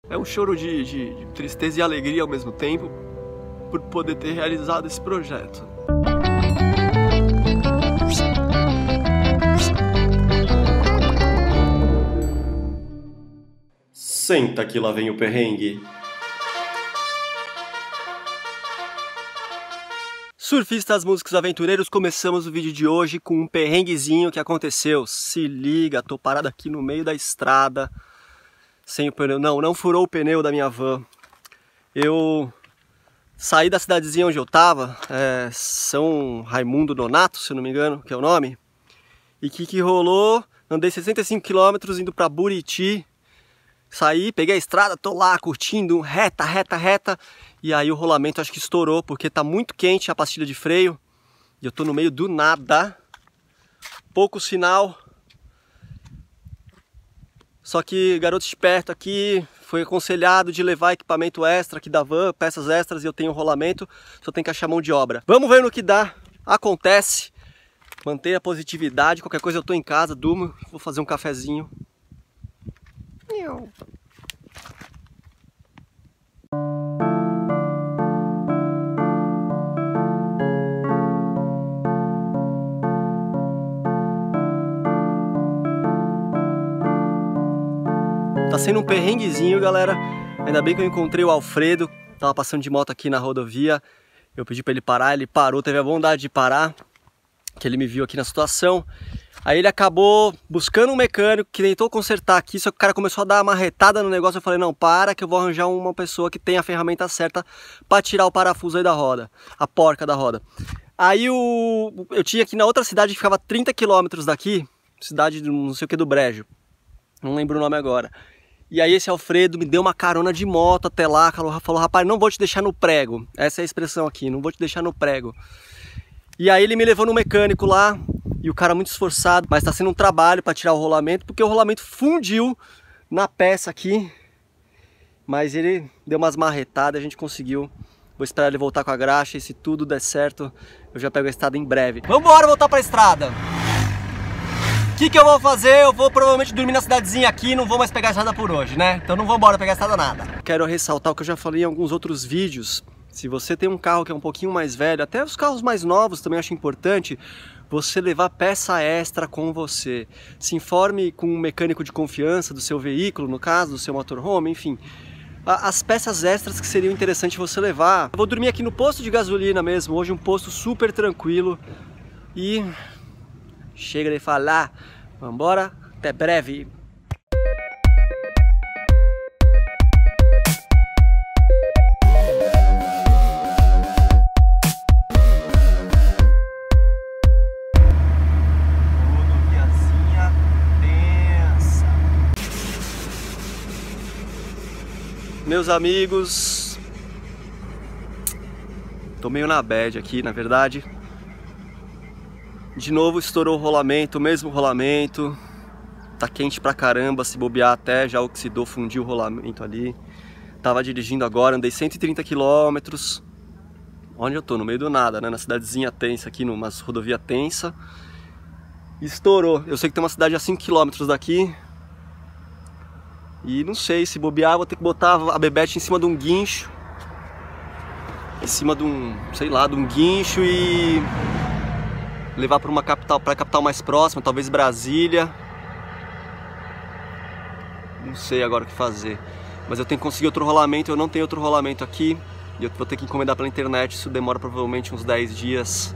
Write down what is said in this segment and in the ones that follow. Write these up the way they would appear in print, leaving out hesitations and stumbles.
É um choro de tristeza e alegria ao mesmo tempo por poder ter realizado esse projeto. Senta que lá vem o perrengue. Surfistas, músicos, aventureiros, começamos o vídeo de hoje com um perrenguezinho que aconteceu. Se liga, tô parado aqui no meio da estrada, sem o pneu, não furou o pneu da minha van. Eu saí da cidadezinha onde eu tava, São Raimundo Nonato, se eu não me engano, que é o nome. E que rolou? Andei 65 km indo pra Buriti. Saí, peguei a estrada, tô lá curtindo, reta. E aí o rolamento acho que estourou, porque tá muito quente a pastilha de freio. E eu tô no meio do nada. Pouco sinal. Só que garoto esperto aqui foi aconselhado de levar equipamento extra aqui da van, peças extras, e eu tenho rolamento, só tem que achar mão de obra. Vamos ver no que dá. Acontece. Manter a positividade, qualquer coisa eu tô em casa, durmo, vou fazer um cafezinho. Tá sendo um perrenguezinho, galera. Ainda bem que eu encontrei o Alfredo. Tava passando de moto aqui na rodovia. Eu pedi pra ele parar, ele parou, teve a bondade de parar, que ele me viu aqui na situação. Aí ele acabou buscando um mecânico que tentou consertar aqui, só que o cara começou a dar uma marretada no negócio. Eu falei, não, para que eu vou arranjar uma pessoa que tenha a ferramenta certa para tirar o parafuso aí da roda, a porca da roda. Aí eu tinha aqui na outra cidade que ficava 30 km daqui, cidade de não sei o que do Brejo, não lembro o nome agora. E aí esse Alfredo me deu uma carona de moto até lá, falou, rapaz, não vou te deixar no prego. Essa é a expressão aqui, não vou te deixar no prego. E aí ele me levou no mecânico lá, e o cara muito esforçado, mas tá sendo um trabalho para tirar o rolamento, porque o rolamento fundiu na peça aqui. Mas ele deu umas marretadas, a gente conseguiu. Vou esperar ele voltar com a graxa, e se tudo der certo, eu já pego a estrada em breve. Vambora voltar pra estrada! O que eu vou fazer? Eu vou provavelmente dormir na cidadezinha aqui, não vou mais pegar a estrada por hoje, né? Então não vou embora pegar a estrada nada. Quero ressaltar o que eu já falei em alguns outros vídeos. Se você tem um carro que é um pouquinho mais velho, até os carros mais novos também acho importante você levar peça extra com você. Se informe com um mecânico de confiança do seu veículo, no caso, do seu motorhome, enfim. As peças extras que seriam interessantes você levar. Eu vou dormir aqui no posto de gasolina mesmo, hoje um posto super tranquilo. E chega de falar, vambora, até breve. Meus amigos, tô meio na bad aqui, na verdade. De novo estourou o rolamento, o mesmo rolamento. Tá quente pra caramba, se bobear até já oxidou, fundiu o rolamento ali. Tava dirigindo agora, andei 130 km. Onde eu tô? No meio do nada, né? Na cidadezinha tensa aqui, numa rodovia tensa. Estourou. Eu sei que tem uma cidade a 5 km daqui. E não sei, se bobear, vou ter que botar a bebete em cima de um guincho. Em cima de um, sei lá, de um guincho e levar para uma capital, para a capital mais próxima, talvez Brasília. Não sei agora o que fazer. Mas eu tenho que conseguir outro rolamento, eu não tenho outro rolamento aqui. E eu vou ter que encomendar pela internet, isso demora provavelmente uns 10 dias.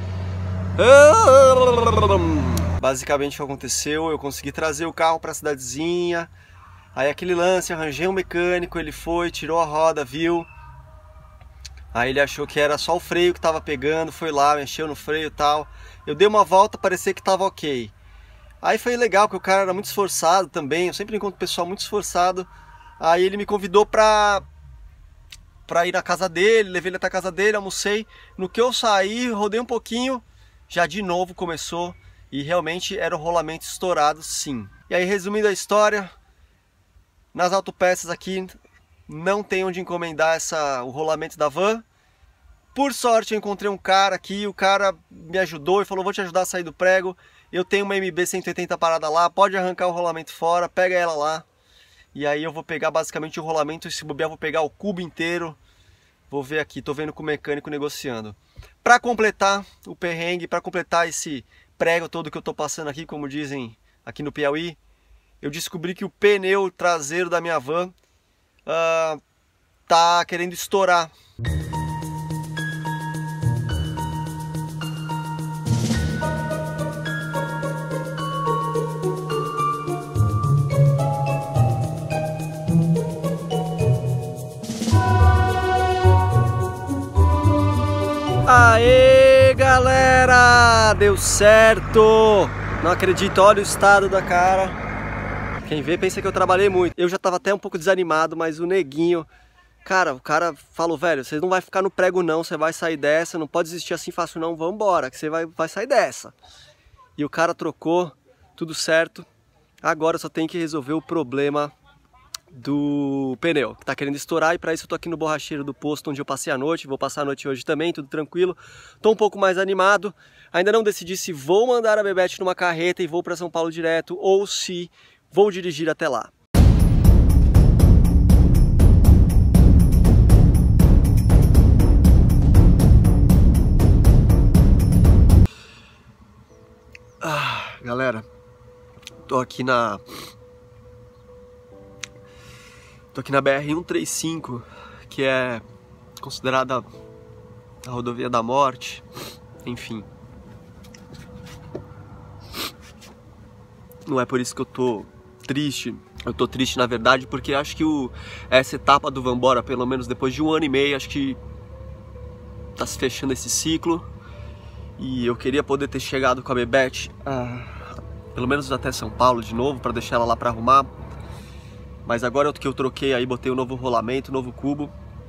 Basicamente o que aconteceu, eu consegui trazer o carro para a cidadezinha. Aí aquele lance, arranjei um mecânico, ele foi, tirou a roda, viu? Aí ele achou que era só o freio que tava pegando, foi lá, mexeu no freio e tal. Eu dei uma volta, parecia que tava ok. Aí foi legal, porque o cara era muito esforçado também, eu sempre encontro pessoal muito esforçado. Aí ele me convidou pra ir na casa dele, levei ele até a casa dele, almocei. No que eu saí, rodei um pouquinho, já de novo começou. E realmente era o rolamento estourado, sim. E aí, resumindo a história, nas autopeças aqui não tem onde encomendar o rolamento da van. Por sorte eu encontrei um cara aqui, o cara me ajudou e falou, vou te ajudar a sair do prego. Eu tenho uma MB 180 parada lá, pode arrancar o rolamento fora, pega ela lá. E aí eu vou pegar basicamente o rolamento, e se bobear vou pegar o cubo inteiro. Vou ver aqui, tô vendo com o mecânico negociando. Para completar o perrengue, para completar esse prego todo que eu tô passando aqui, como dizem aqui no Piauí, eu descobri que o pneu traseiro da minha van tá querendo estourar. Aê, galera! Deu certo! Não acredito, olha o estado da cara. Quem vê pensa que eu trabalhei muito. Eu já tava até um pouco desanimado, mas o neguinho... Cara, o cara falou, velho, você não vai ficar no prego não, você vai sair dessa, não pode desistir assim fácil não, vambora, que você vai sair dessa. E o cara trocou, tudo certo. Agora eu só tenho que resolver o problema do pneu, que tá querendo estourar, e para isso eu tô aqui no borracheiro do posto onde eu passei a noite, vou passar a noite hoje também, tudo tranquilo. Tô um pouco mais animado, ainda não decidi se vou mandar a Bebete numa carreta e vou para São Paulo direto, ou se vou dirigir até lá. Galera, tô aqui na BR-135, que é considerada a rodovia da morte, enfim. Não é por isso que eu tô triste. Eu tô triste, na verdade, porque acho que essa etapa do Vambora, pelo menos depois de 1 ano e meio, acho que tá se fechando esse ciclo. E eu queria poder ter chegado com a Bebete, pelo menos até São Paulo de novo, para deixar ela lá para arrumar. Mas agora que eu troquei aí, botei um novo rolamento, um novo cubo,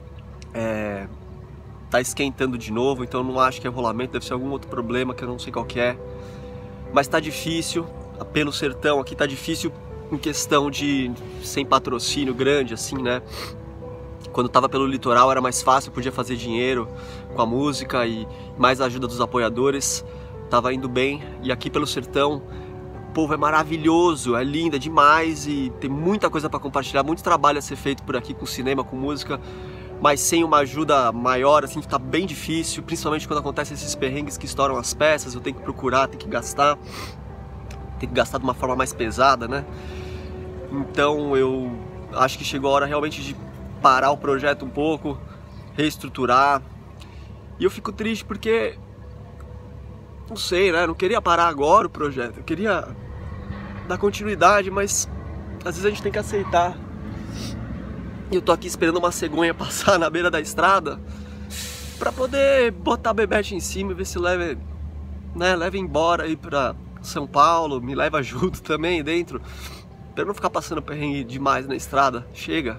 tá esquentando de novo, então eu não acho que é rolamento, deve ser algum outro problema que eu não sei qual que é. Mas tá difícil, pelo sertão aqui tá difícil em questão de sem patrocínio grande, assim, né? Quando tava pelo litoral era mais fácil, podia fazer dinheiro com a música e mais a ajuda dos apoiadores, tava indo bem. E aqui pelo sertão, o povo é maravilhoso, é lindo, é demais e tem muita coisa para compartilhar, muito trabalho a ser feito por aqui com cinema, com música, mas sem uma ajuda maior, assim, fica bem difícil, principalmente quando acontecem esses perrengues que estouram as peças, eu tenho que procurar, tenho que gastar de uma forma mais pesada, né? Então eu acho que chegou a hora realmente de parar o projeto um pouco, reestruturar. E eu fico triste porque, não sei, né? Não queria parar agora o projeto, eu queria dar continuidade, mas às vezes a gente tem que aceitar. E eu tô aqui esperando uma cegonha passar na beira da estrada pra poder botar a Bebete em cima e ver se leva embora aí pra São Paulo, me leva junto também dentro, pra não ficar passando perrengue demais na estrada. Chega.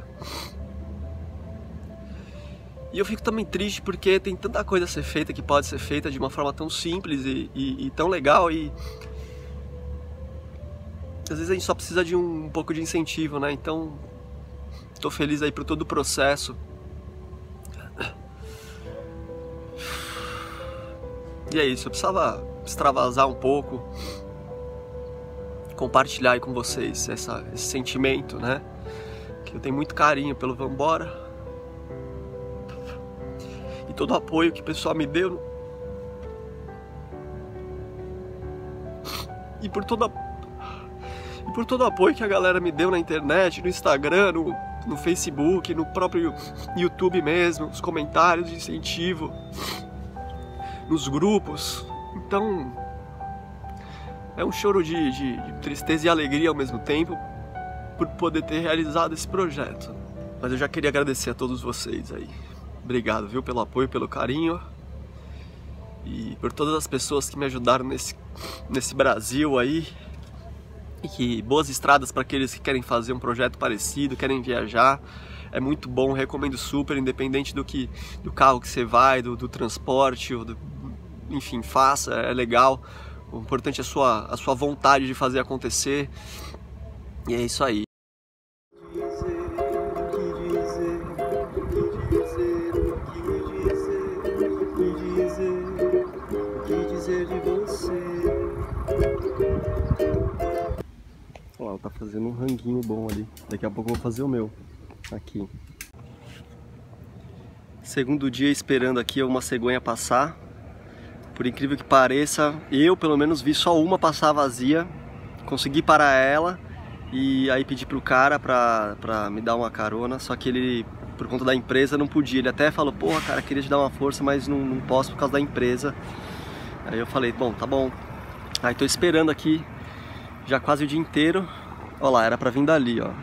E eu fico também triste porque tem tanta coisa a ser feita que pode ser feita de uma forma tão simples e tão legal, e às vezes a gente só precisa de um pouco de incentivo, né? Então tô feliz aí por todo o processo. E é isso, eu precisava extravasar um pouco, compartilhar aí com vocês esse sentimento, né? Que eu tenho muito carinho pelo Vambora. E todo o apoio que o pessoal me deu. E por todo o apoio que a galera me deu na internet, no Instagram, no Facebook, no próprio YouTube mesmo, os comentários de incentivo, nos grupos. Então é um choro de tristeza e alegria ao mesmo tempo por poder ter realizado esse projeto. Mas eu já queria agradecer a todos vocês aí. Obrigado, viu, pelo apoio, pelo carinho e por todas as pessoas que me ajudaram nesse Brasil aí. E que boas estradas para aqueles que querem fazer um projeto parecido, querem viajar. É muito bom, recomendo super, independente do carro que você vai, do transporte, enfim, faça, é legal. O importante é a sua vontade de fazer acontecer. E é isso aí. Ó, ela tá fazendo um ranguinho. freiozinho bom ali. Daqui a pouco eu vou fazer o meu aqui. Segundo dia esperando aqui uma cegonha passar. Por incrível que pareça, eu pelo menos vi só uma passar vazia. Consegui parar ela e aí pedi pro cara pra me dar uma carona. Só que ele, por conta da empresa, não podia. Ele até falou, porra cara, queria te dar uma força, mas não posso por causa da empresa. Aí eu falei, bom, tá bom. Aí tô esperando aqui já quase o dia inteiro. Olha lá, era pra vir dali, ó.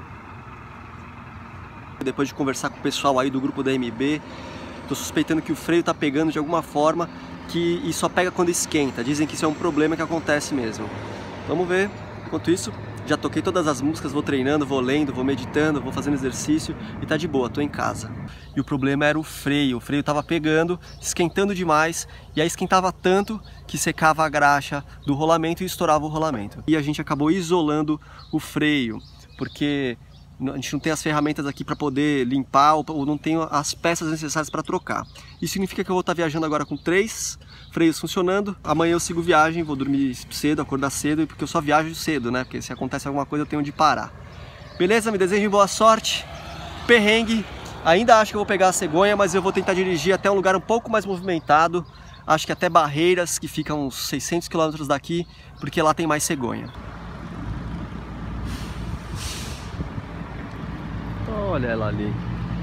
Depois de conversar com o pessoal aí do grupo da MB, tô suspeitando que o freio tá pegando de alguma forma e só pega quando esquenta. Dizem que isso é um problema que acontece mesmo. Vamos ver. Enquanto isso, já toquei todas as músicas, vou treinando, vou lendo, vou meditando, vou fazendo exercício e tá de boa, tô em casa. E o problema era o freio tava pegando, esquentando demais, e aí esquentava tanto que secava a graxa do rolamento e estourava o rolamento. E a gente acabou isolando o freio, porque a gente não tem as ferramentas aqui para poder limpar ou não tem as peças necessárias para trocar. Isso significa que eu vou estar viajando agora com 3 freios funcionando. Amanhã eu sigo viagem, vou dormir cedo, acordar cedo, porque eu só viajo cedo, né? Porque se acontece alguma coisa eu tenho onde parar. Beleza? Me desejem boa sorte. Perrengue. Ainda acho que eu vou pegar a cegonha, mas eu vou tentar dirigir até um lugar um pouco mais movimentado. Acho que até Barreiras, que fica uns 600 km daqui, porque lá tem mais cegonha. Olha ela ali.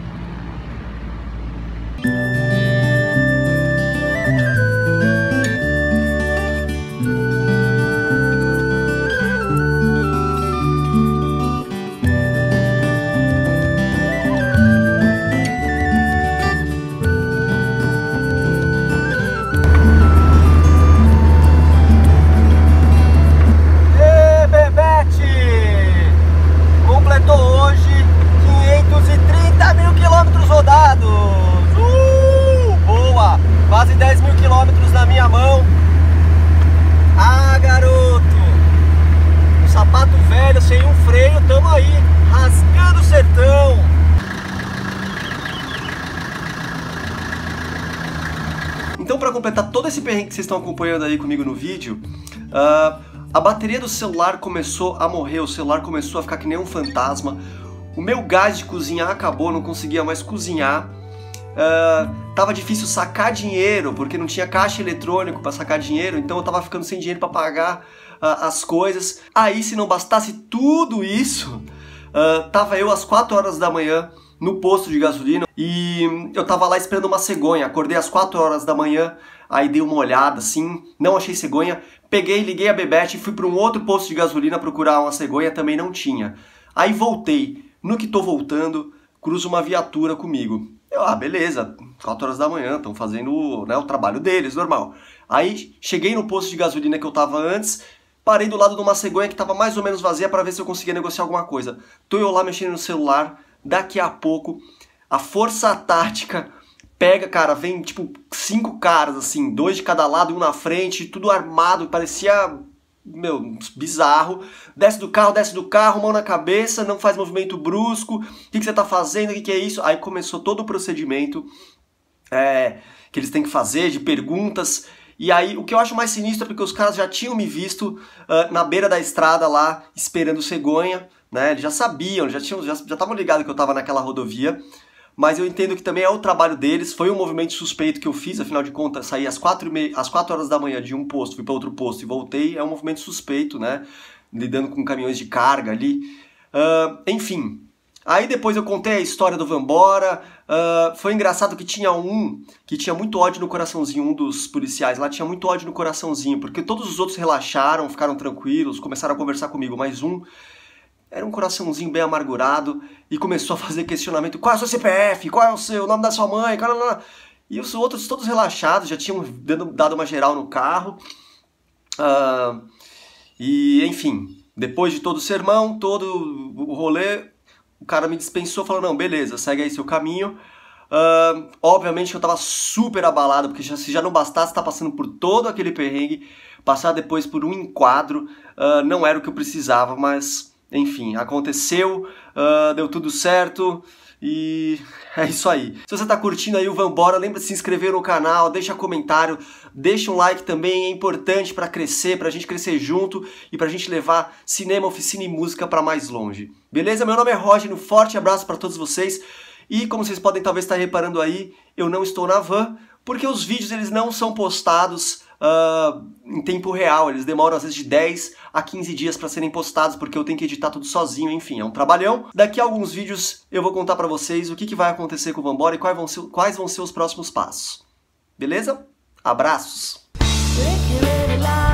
Quase 10 mil quilômetros na minha mão. Ah, garoto! Um sapato velho, sem um freio, tamo aí, rasgando o sertão. Então, para completar todo esse perrengue que vocês estão acompanhando aí comigo no vídeo, a bateria do celular começou a morrer, o celular começou a ficar que nem um fantasma. O meu gás de cozinhar acabou, não conseguia mais cozinhar. Tava difícil sacar dinheiro, porque não tinha caixa eletrônico para sacar dinheiro, então eu tava ficando sem dinheiro para pagar as coisas. Aí, se não bastasse tudo isso, tava eu às 4 horas da manhã no posto de gasolina e eu tava lá esperando uma cegonha. Acordei às 4 horas da manhã, aí dei uma olhada assim, não achei cegonha, peguei, liguei a Bebete e fui para um outro posto de gasolina procurar uma cegonha, também não tinha. Aí voltei, no que tô voltando, cruza uma viatura comigo. Eu, beleza, 4 horas da manhã, estão fazendo, né, o trabalho deles, normal. Aí cheguei no posto de gasolina que eu tava antes, parei do lado de uma cegonha que tava mais ou menos vazia para ver se eu conseguia negociar alguma coisa. Tô eu lá mexendo no celular, daqui a pouco a força tática pega, cara, vem tipo 5 caras assim, 2 de cada lado, um na frente, tudo armado, parecia, meu, bizarro. Desce do carro, mão na cabeça, não faz movimento brusco. O que você tá fazendo? O que é isso? Aí começou todo o procedimento que eles têm que fazer, de perguntas. E aí, o que eu acho mais sinistro é porque os caras já tinham me visto na beira da estrada lá, esperando cegonha, né? Eles já sabiam, já estavam ligados que eu tava naquela rodovia. Mas eu entendo que também é o trabalho deles, foi um movimento suspeito que eu fiz, afinal de contas, saí às 4 horas da manhã de um posto, fui para outro posto e voltei, é um movimento suspeito, né? Lidando com caminhões de carga ali. Enfim, aí depois eu contei a história do Vambora. Foi engraçado que tinha um que tinha muito ódio no coraçãozinho, um dos policiais lá tinha muito ódio no coraçãozinho, porque todos os outros relaxaram, ficaram tranquilos, começaram a conversar comigo, mas um era um coraçãozinho bem amargurado e começou a fazer questionamento. Qual é o seu CPF? Qual é o nome da sua mãe? E os outros todos relaxados, já tinham dado uma geral no carro. E enfim, depois de todo o sermão, todo o rolê, o cara me dispensou, falou, não, beleza, segue aí seu caminho. Obviamente que eu tava super abalado, porque se já não bastasse estar passando por todo aquele perrengue, passar depois por um enquadro, não era o que eu precisava, mas... Enfim, aconteceu, deu tudo certo, E é isso aí. Se você tá curtindo aí o Vambora, lembra de se inscrever no canal, deixa comentário, deixa um like também, é importante pra crescer, pra gente crescer junto e pra gente levar cinema, oficina e música pra mais longe. Beleza? Meu nome é Roger, um forte abraço pra todos vocês. E como vocês podem talvez estar reparando aí, eu não estou na van, porque os vídeos eles não são postados em tempo real, eles demoram às vezes de 10 a 15 dias para serem postados, porque eu tenho que editar tudo sozinho, enfim, é um trabalhão. Daqui a alguns vídeos eu vou contar para vocês o que vai acontecer com o Vambora e quais vão ser os próximos passos. Beleza? Abraços!